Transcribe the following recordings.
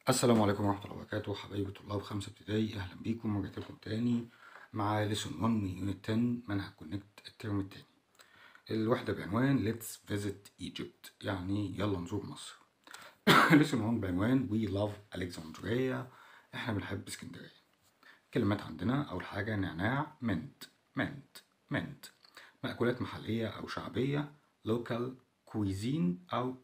السلام عليكم ورحمة الله وبركاته حبايبي طلاب 5 ابتدائي، أهلا بيكم ورجعت لكم تاني مع ليسون 1 من يونت 10 منهج كونكت الترم التاني. الوحدة بعنوان Let's Visit Egypt، يعني يلا نزور مصر. ليسون 1 بعنوان We Love Alexandria، احنا بنحب اسكندرية. كلمات عندنا أول حاجة نعناع mint. مأكولات محلية أو شعبية local cuisine أو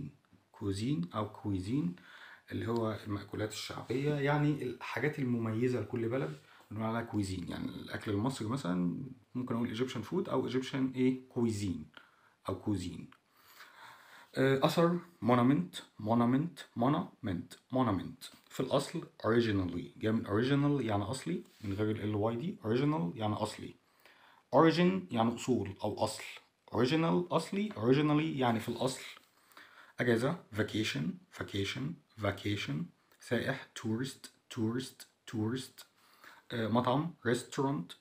cuisine اللي هو المأكولات الشعبية، يعني الحاجات المميزة لكل بلد بنقول عليها كويزين. يعني الأكل المصري مثلا ممكن أقول Egyptian food أو Egyptian كويزين أو كوزين. أثر monument في الأصل originally، جاي من original يعني أصلي من غير ال y دي. original يعني أصلي، origin يعني أصول أو أصل، original أصلي، originally يعني في الأصل. أجازة vacation، سائح tourist. مطعم restaurant،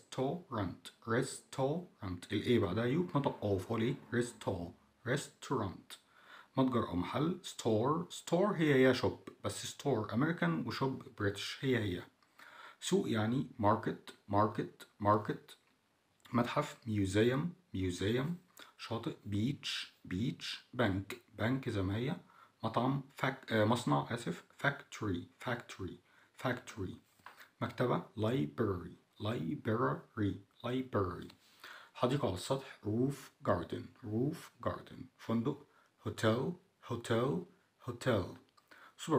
الإيه بعدها يو بنطق أو فولي restaurant. متجر أو محل store هي shop، بس store أمريكان وشوب بريتش هي. سوق يعني market. متحف museum. شاطئ beach. بنك زي ما هي. مطعم مصنع factory. مكتبة library. حديقة على السطح roof garden. فندق hotel. سوبر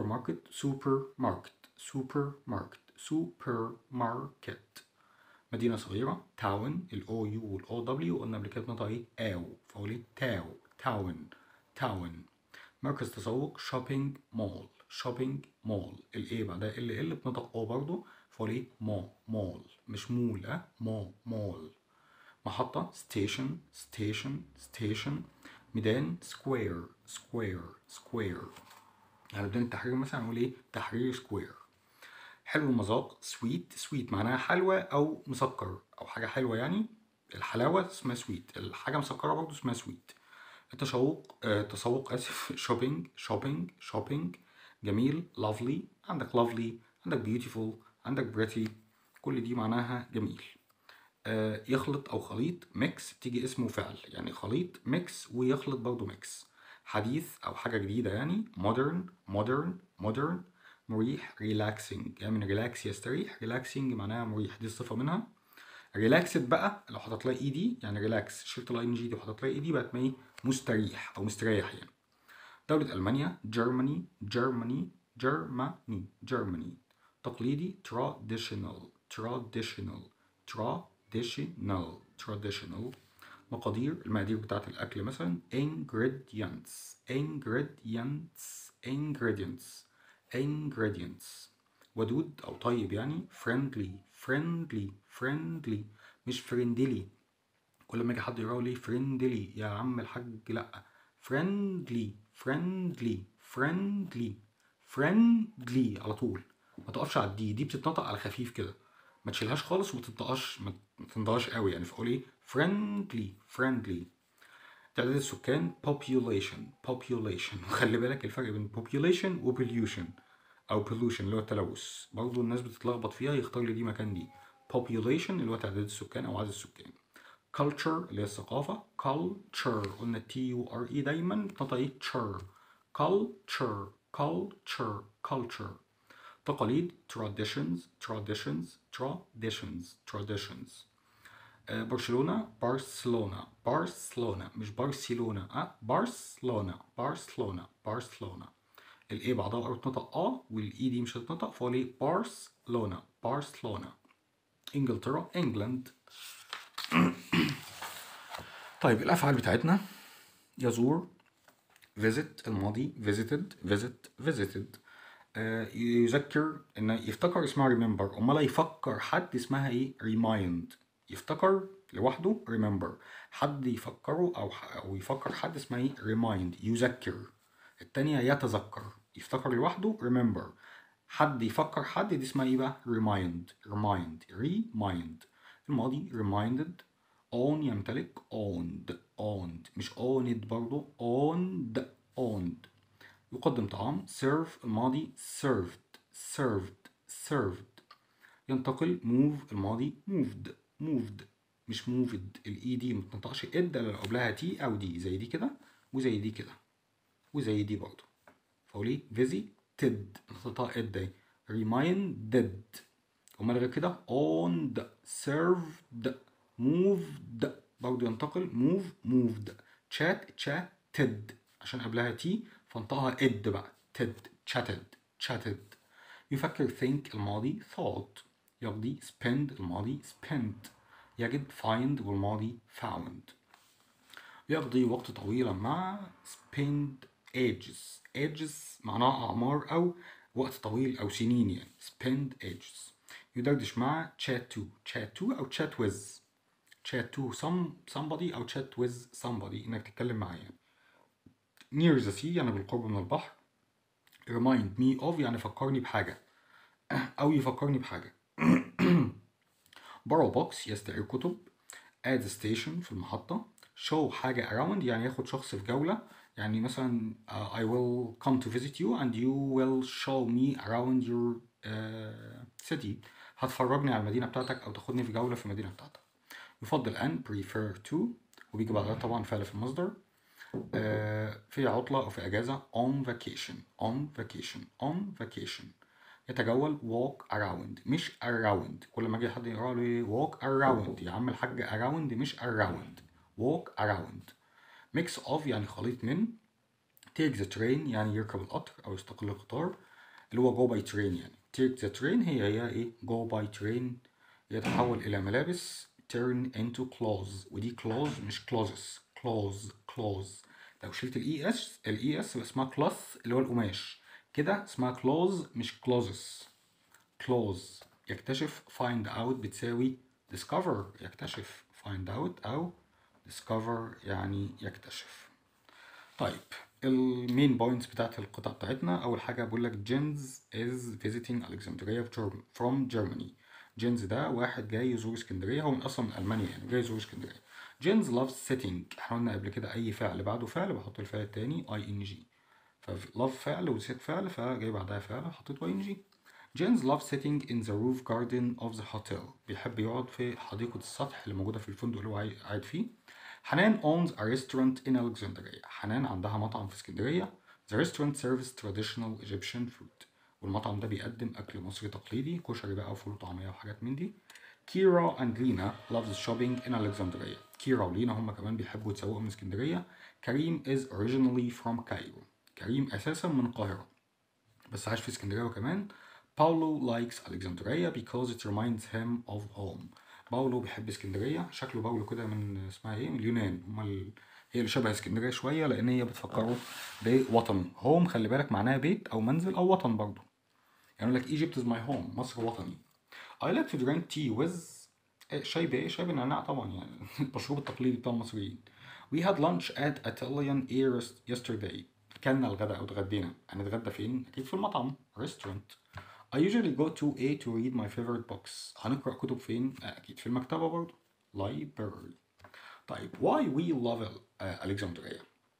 ماركت. مدينة صغيرة town، الأو يو والأو دبليو قلنا قبل كده بنطق آو، فقولي town. مركز تسوق shopping mall، الإيه بعدها ال بنطق أو برضه، فقولي مول مش مول، مول. محطة station. ميدان square. يعني بدون التحرير مثلا نقول تحرير سكوير. حلو المذاق سويت معناها حلوة أو مسكر أو حاجة حلوة، يعني الحلاوة اسمها سويت، الحاجة مسكرة برضه اسمها سويت. تسوق shopping. جميل lovely، عندك beautiful، عندك pretty، كل دي معناها جميل. يخلط أو خليط mix، بتيجي اسمه فعل، يعني خليط mix ويخلط برضه mix. حديث أو حاجة جديدة، يعني modern. مريح relaxing، يعني من relax يستريح، relaxing معناها مريح، دي الصفة منها. relaxed بقى لو حطيت لها اي دي، يعني relax شلت ال ing دي وحطيت لها اي دي بقت مستريح أو مستريح يعني. دولة ألمانيا Germany. تقليدي traditional. مقادير المقادير بتاعت الأكل مثلا ingredients. ودود أو طيب يعني friendly مش friendly. كل ما يجي حد يقرأ لي friendly يا عم الحاج، لأ friendly على طول، ما تقفش على دي بتتنطق على خفيف كده، ما تشيلهاش خالص وما تنطقهاش قوي، يعني فقولي friendly. تعداد السكان population. وخلي بالك الفرق بين population و pollution او pollution اللي هو التلوث، برضه الناس بتتلخبط فيها، يختار لي دي مكان دي. population اللي هو تعداد السكان او عدد السكان. culture اللي هي الثقافة culture، قلنا TURE دايما بتنطق culture. تقاليد traditions. برشلونة مش برشلونة، برشلونة. الايه بعضها قرب تنطق والاي دي مش هتنطق، فقولي برشلونة. انجلترا England. طيب الافعال بتاعتنا يزور visit الماضي visited. يذكر ان يفتكر اسمها remember، امال يفكر حد اسمها remind. يفتكر لوحده remember، حد يفكره او يفكر حد اسمها remind يذكر. التانية يتذكر، يفتكر لوحده remember، حد يفكر حد دي اسمها بقى remind. الماضي reminded. own يمتلك owned مش owned برضو owned. يقدم طعام. serve الماضي served served served. ينتقل. move الماضي moved moved مش moved. الاي دي متنطقش اد الا لو قبلها تي او دي، زي دي كده وزي دي كده وزي دي برضه. فاقول ايه visited نطقها اد اهي. reminded. امال غير كده owned served moved برضه ينتقل. move moved. chat chatted عشان قبلها تي فانطقها اد بقى. ted chatted chatted. يفكر. think الماضي thought. يقضي. spend الماضي spent. يجد. find والماضي found. يقضي وقت طويلا مع. spend ages ages معناها أعمار أو وقت طويل أو سنين يعني. spend ages. يدردش مع. chat to أو chat with. chat to somebody أو chat with somebody إنك تتكلم معاه يعني. near the sea يعني بالقرب من البحر. remind me of يعني فكرني بحاجة أو يفكرني بحاجة. borrow books يستعير كتب. at the station في المحطة. show حاجة around يعني ياخد شخص في جولة. يعني مثلا I will come to visit you and you will show me around your city. هتفرجني على المدينة بتاعتك أو تاخدني في جولة في المدينة بتاعتك. يفضل أن prefer to وبيجي بعدها طبعا فعل في المصدر. في عطلة أو في أجازة. on vacation. يتجول. walk around مش around. كل ما اجي حد يقرا لي walk around يا عم الحاج around مش around. walk around. mix of يعني خليط من. take the train يعني يركب القطر أو يستقل القطار اللي هو go by train يعني. take the train هي إيه go by train. يتحول إلى ملابس. turn into clothes ودي clothes مش clothes. clothes لو شلت الاي اس اسمها cloth اللي هو القماش كده اسمها clothes مش clothes. close. يكتشف. find out بتساوي discover يكتشف. find out أو discover يعني يكتشف. طيب المين بوينتس بتاعت القطع بتاعتنا. أول حاجة بقول لك جينز is visiting Alexandria from Germany. جينز ده واحد جاي يزور اسكندرية. هو من أصلا من ألمانيا يعني جاي يزور اسكندرية. جينز loves sitting. احنا قلنا قبل كده أي فعل بعده فعل بحط الفعل التاني ing. love فعل وست فعل فجاي بعدها فعل حطيته ing. جينز loves sitting in the roof garden of the hotel. بيحب يقعد في حديقة السطح اللي موجودة في الفندق اللي هو قاعد فيه. حنان owns a restaurant in Alexandria. حنان عندها مطعم في اسكندرية. The restaurant serves traditional Egyptian food. والمطعم ده بيقدم أكل مصري تقليدي كشري بقى وفول وطعمية وحاجات من دي. كيرا and لينا loves shopping in Alexandria. كيرا ولينا هما كمان بيحبوا يتسوقوا من اسكندرية. كريم is originally from Cairo. كريم أساسا من القاهرة بس عاش في اسكندرية وكمان. باولو likes Alexandria because it reminds him of home. باولو بيحب اسكندرية. شكله باولو كده من اسمها ايه من اليونان. هي اللي شبه اسكندرية شوية لأن هي بتفكره بوطن. هوم خلي بالك معناها بيت أو منزل أو وطن برضه. يعني يقول لك Egypt is my home مصر وطني. I like to drink tea with شاي بإيه؟ شاي بالنعناع طبعا يعني المشروب التقليدي بتاع المصريين. We had lunch at Italian yesterday. كلنا الغداء أو اتغدينا. هنتغدى فين؟ أكيد في المطعم restaurant. I usually go to A to read my favorite books. هنقرأ كتب فين؟ أكيد في المكتبة برضه library. طيب why we love Alexandria.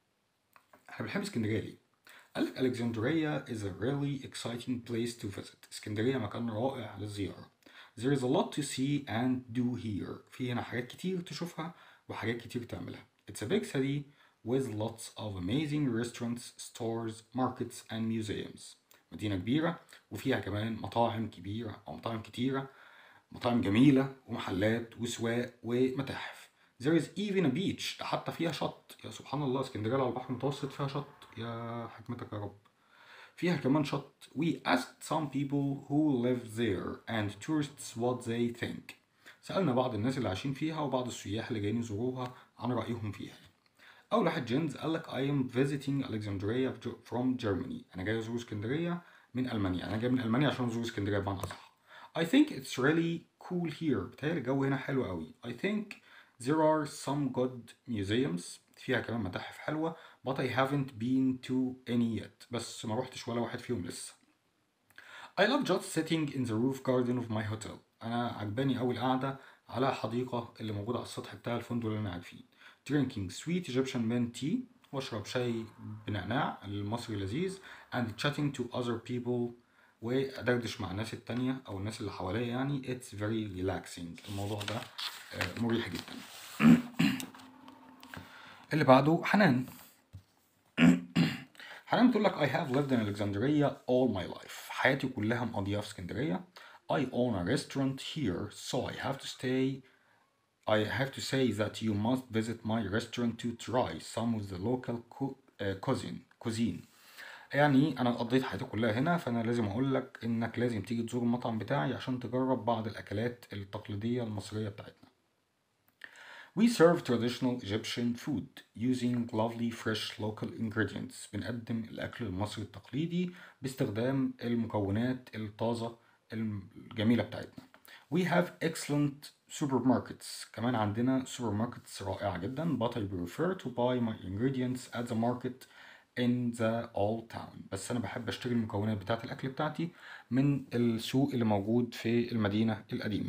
احنا بنحب اسكندرية ليه؟ قال لك Alexandria is a really exciting place to visit. اسكندرية مكان رائع للزيارة. There is a lot to see and do here. في هنا حاجات كتير تشوفها وحاجات كتير تعملها. It's a big city with lots of amazing restaurants, stores, markets and museums. مدينة كبيرة وفيها كمان مطاعم كبيرة أو مطاعم كتيرة. مطاعم جميلة ومحلات وسواق ومتاحف. There is even a beach. حتى فيها شط. يا سبحان الله اسكندرية على البحر المتوسط فيها شط. يا حكمتك يا رب. فيها كمان شط. We asked some people who live there and tourists what they think. سألنا بعض الناس اللي عايشين فيها وبعض السياح اللي جايين يزوروها عن رأيهم فيها. أول واحد جينز قال لك I am visiting Alexandria from Germany. أنا جاي أزور اسكندرية من ألمانيا. أنا جاي من ألمانيا عشان أزور اسكندرية بمعنى أصح. I think it's really cool here. بتهيألي الجو هنا حلو قوي. I think there are some good museums. فيها كمان متاحف حلوة. But I haven't been to any yet. بس ما روحتش ولا واحد فيهم لسه. I love just sitting in the roof garden of my hotel. أنا عجباني أوي القعدة على حديقة اللي موجودة على السطح بتاع الفندق اللي أنا قاعد فيه. Drinking sweet Egyptian mint tea واشرب شاي بنعناع المصري لذيذ and chatting to other people وادردش مع الناس التانية او الناس اللي حواليا يعني it's very relaxing. الموضوع ده مريح جدا. اللي بعده حنان. حنان بتقول لك I have lived in Alexandria all my life. حياتي كلها مقضيها في اسكندرية. I own a restaurant here so I have to say that you must visit my restaurant to try some of the local cuisine. يعني أنا قضيت حياتي كلها هنا فأنا لازم أقول لك إنك لازم تيجي تزور المطعم بتاعي عشان تجرب بعض الأكلات التقليدية المصرية بتاعتنا. We serve traditional Egyptian food using lovely fresh local ingredients. بنقدم الأكل المصري التقليدي باستخدام المكونات الطازة الجميلة بتاعتنا. We have excellent supermarkets. كمان عندنا supermarkets رائعة جدا. But I prefer to buy my ingredients at the market in the old town. بس أنا بحب أشتري المكونات بتاعت الأكل بتاعتي من السوق اللي موجود في المدينة القديمة.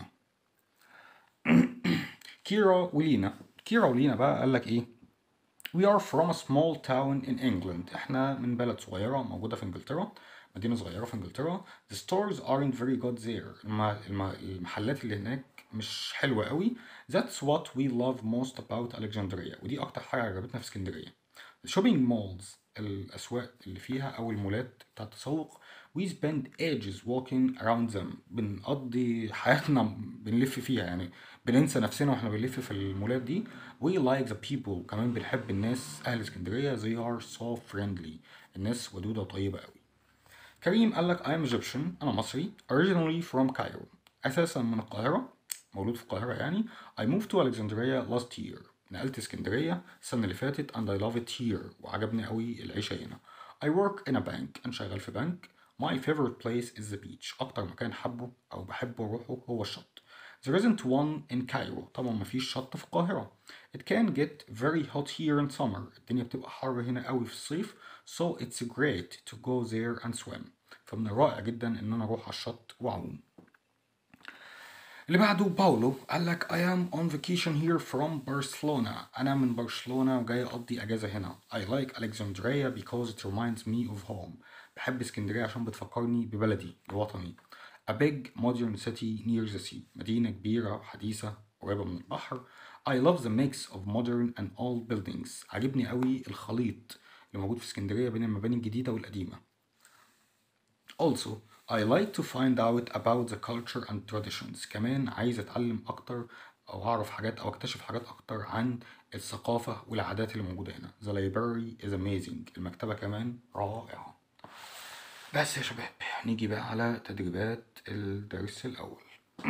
كيرا ولينا بقى قال لك ايه؟ We are from a small town in England. احنا من بلد صغيرة موجودة في انجلترا، مدينة صغيرة في انجلترا. The stores aren't very good there. المحلات اللي هناك مش حلوة قوي. That's what we love most about Alexandria. ودي أكتر حاجة عجبتنا في اسكندرية. The shopping malls الأسواق اللي فيها أو المولات بتاع التسوق. We spend ages walking around them. بنقضي حياتنا بنلف فيها يعني بننسى نفسنا واحنا بنلف في المولات دي. We like the people. كمان بنحب الناس أهل اسكندرية. They are so friendly. الناس ودودة وطيبة قوي. كريم قال لك I am Egyptian. أنا مصري. Originally from Cairo. أساسا من القاهرة. مولود في القاهرة يعني. I moved to Alexandria last year. نقلت اسكندرية السنة اللي فاتت and I love it here. وعجبني قوي العيشة هنا. I work in a bank. أنا شغال في بنك. My favorite place is the beach. أكتر مكان حبه أو بحبه أروحه هو الشط. There isn't one in Cairo. طبعا مفيش شط في القاهرة. It can get very hot here in summer. الدنيا بتبقى حر هنا قوي في الصيف. So it's great to go there and swim. فمن الرائع جدا إن أنا أروح على الشط وأعوم. اللي بعده باولو قال لك I am on vacation here from Barcelona. أنا من برشلونة وجاي أقضي أجازة هنا. I like Alexandria because it reminds me of home. بحب اسكندرية عشان بتفكرني ببلدي بوطني. A big modern city near the sea. مدينة كبيرة وحديثة قريبة من البحر. I love the mix of modern and old buildings. عجبني قوي الخليط اللي موجود في اسكندرية بين المباني الجديدة والقديمة. Also, I like to find out about the culture and traditions. كمان عايز أتعلم أكتر أو أعرف حاجات أو أكتشف حاجات أكتر عن الثقافة والعادات اللي موجودة هنا. The library is amazing. المكتبة كمان رائعة. بس يا شباب نيجي بقى على تدريبات الدرس الأول.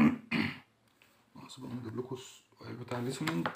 بقى نجيب لكم السؤال بتاع listening.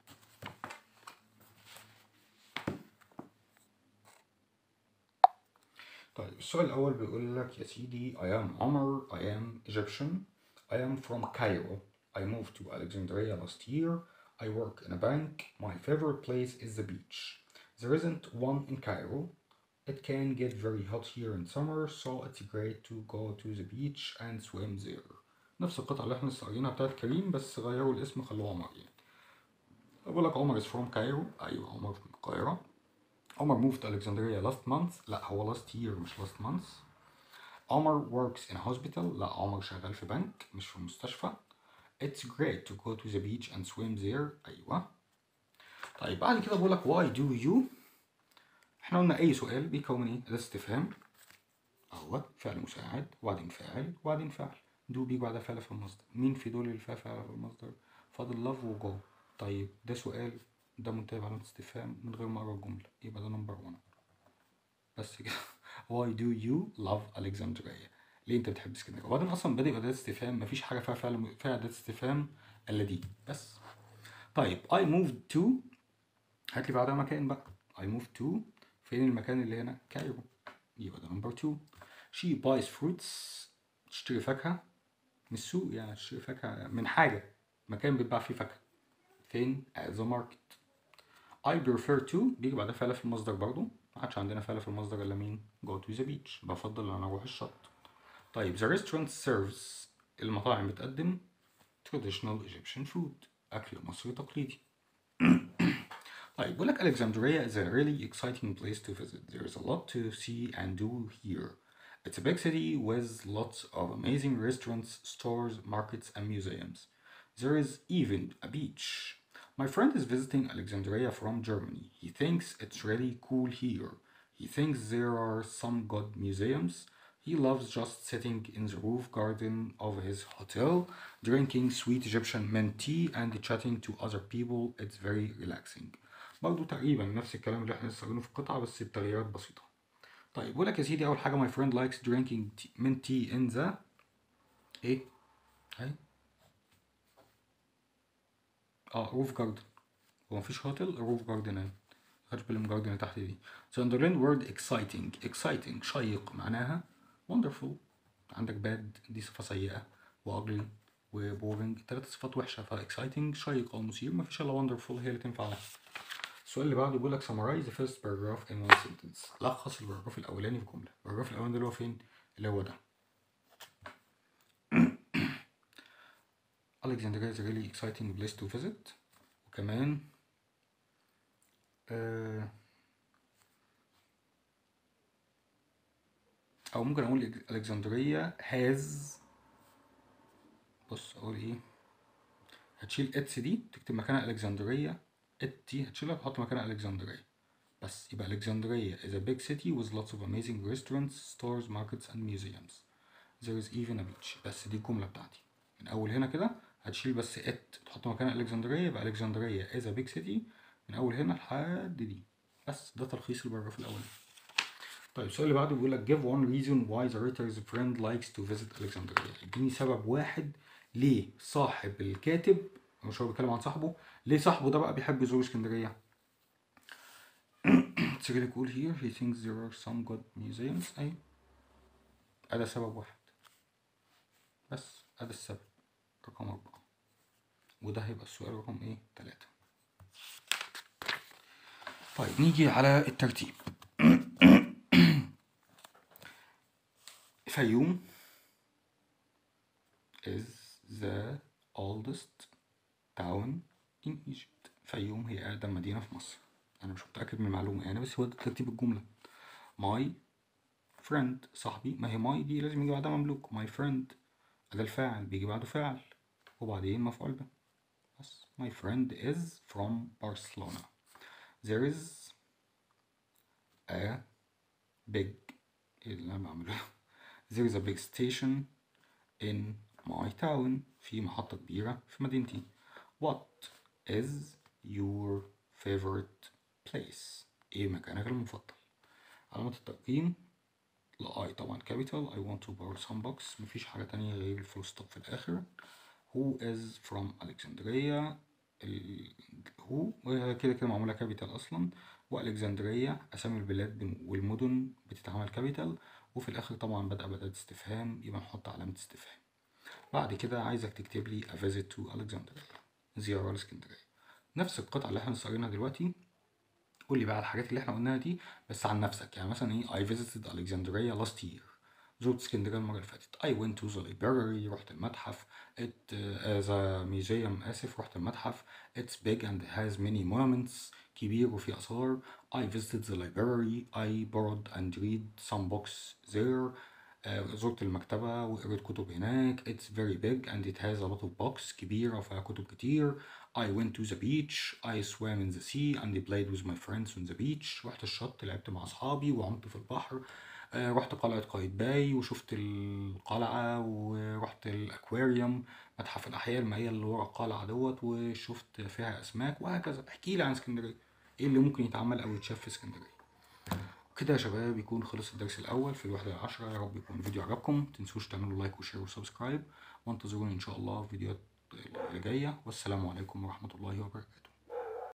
طيب السؤال الأول بيقول لك يا سيدي I am عمر. I am Egyptian. I am from Cairo. I moved to Alexandria last year. I work in a bank. My favorite place is the beach. There isn't one in Cairo. It can get very hot here in summer, so it's great to go to the beach and swim there. نفس القطعة اللي احنا لسه قارينها بتاعت كريم بس غيروا الاسم خلوه عمر يعني. بقول لك عمر is from Cairo. أيوة عمر من القاهرة. عمر moved to Alexandria last month. لا هو last year مش last month. عمر works in a hospital. لا عمر شغال في بنك مش في مستشفى. It's great to go to the beach and swim there. أيوة. طيب بعد كده بقول لك why do you. احنا قلنا أي سؤال بيكون ايه؟ أداة استفهام. أهو فعل مساعد وبعدين فاعل وبعدين فعل. do بيجي بعدها فعل في المصدر. مين في دول اللي فيها فعل في المصدر؟ فاضل love و go. طيب ده سؤال ده منتهي بعلامة استفهام من غير ما أقرا الجملة يبقى ده نمبر 1 بس كده. Why do you love Alexandria؟ ليه انت بتحب اسكندريه؟ وبعدين اصلا بادئ بأداة استفهام مفيش حاجه فيها فعل فيها أداة استفهام الا دي بس. طيب I moved to هات لي بعدها مكان بقى. I moved to فين المكان اللي هنا؟ كايرو. يبقى ده نمبر 2. She buys fruits. تشتري فاكهه من السوق يعني تشتري فاكهه من حاجه مكان بيتباع فيه فاكهه. فين؟ at the market. I prefer to بيجي بعدها فعل في المصدر برضو. ما عادش عندنا فعل في المصدر الا مين؟ go to the beach. بفضل ان انا اروح الشط. طيب the restaurant serves المطاعم بتقدم traditional Egyptian food أكل مصري تقليدي. طيب بيقول لك Alexandria is a really exciting place to visit. There's a lot to see and do here. It's a big city with lots of amazing restaurants, stores, markets, and museums. There is even a beach. My friend is visiting Alexandria from Germany. He thinks it's really cool here. He thinks there are some good museums. He loves just sitting in the roof garden of his hotel, drinking sweet Egyptian mint tea and chatting to other people. It's very relaxing. برضه تقريبا نفس الكلام اللي احنا لسه قايلينه في القطعة بس بتغييرات بسيطة. طيب بيقول لك يا سيدي أول حاجة my friend likes drinking mint tea in the إيه؟ أهي روف جاردن. هو مفيش هوتل روف جاردن أهي. مخدش بالي من الجاردن اللي تحت دي. The underlined word exciting شيق معناها wonderful. عندك bad دي صفة سيئة وugly وبورنج 3 صفات وحشة exciting شيق أو مثير مفيش إلا wonderful هي اللي تنفع لها. السؤال اللي بعده بيقول لك summarize the first paragraph in one sentence. لخص البراجراف الأولاني في جملة. البراجراف الأولاني ده اللي هو فين؟ اللي هو ده. Alexandria is a really exciting place to visit. وكمان أو ممكن أقول Alexandria has. بص أقول إيه؟ هتشيل اتس دي تكتب مكانها Alexandria. دي هتشيلها وتحط مكانها Alexandria. بس يبقى Alexandria is a big city with lots of amazing restaurants, stores, markets and museums. There is even a beach. بس دي الجملة بتاعتي من أول هنا كده هتشيل بس تحط مكانها Alexandria يبقى Alexandria is a big city من أول هنا لحد دي. بس ده تلخيص البراجراف الأولاني. طيب السؤال اللي بعده بيقول لك give one reason why the writer's friend likes to visit Alexandria. اديني سبب واحد ليه صاحب الكاتب مش هو بيتكلم عن صاحبه ليه صاحبه ده بقى بيحب يزور اسكندرية. It's really cool here. He thinks there are some good museums. أي هذا سبب واحد بس هذا السبب رقم 4 وده هيبقى السؤال رقم ايه 3. طيب نيجي على الترتيب. فيوم is the oldest town in Egypt. فيوم هي أقدم مدينة في مصر. أنا مش متأكد من المعلومة يعني بس هو ده ترتيب الجملة. my friend صاحبي ما هي my دي لازم يجي بعدها مملوك. my friend ده الفاعل بيجي بعده فاعل وبعدين مفعول به بس. my friend is from Barcelona. there is a big اللي أنا بعمله there is a big station in my town. في محطة كبيرة في مدينتي. what is your favorite place. ايه مكانك المفضل. علامة الترقيم I طبعا capital. I want to borrow some books. مفيش حاجة تانية غير الفول ستوب في الآخر. who is from Alexandria. who كده كده معمولة كابيتال أصلا. وألكسندرية أسامي البلاد والمدن بتتعمل كابيتال وفي الآخر طبعا بدأت استفهام يبقى نحط علامة استفهام. بعد كده عايزك تكتب لي a visit to Alexandria زيارة لإسكندرية. نفس القطعة اللي احنا قارينها دلوقتي قول لي بقى الحاجات اللي احنا قلناها دي بس عن نفسك. يعني مثلا ايه I visited Alexandria last year. زرت اسكندرية المرة اللي فاتت. I went to the library. رحت المتحف. the museum آسف رحت المتحف. It's big and has many monuments. كبير وفيه آثار. I visited the library. I borrowed and read some books there. زرت المكتبة وقريت كتب هناك. It's very big and it has a lot of books. كبيرة وفيها كتب كتير. I went to the beach. I swam in the sea and played with my friends on the beach. رحت الشط لعبت مع أصحابي وعمت في البحر. رحت قلعة قايتباي وشفت القلعة ورحت الأكواريوم متحف الأحياء المائية اللي ورا القلعة دوت وشفت فيها أسماك وهكذا. احكي لي عن اسكندرية ايه اللي ممكن يتعمل أو يتشاف في اسكندرية. كده يا شباب يكون خلص الدرس الأول في 1/10. يا رب يكون الفيديو عجبكم. متنسوش تعملوا لايك وشير وسبسكرايب وانتظروني إن شاء الله في فيديوهات اللي جاية. والسلام عليكم ورحمة الله وبركاته.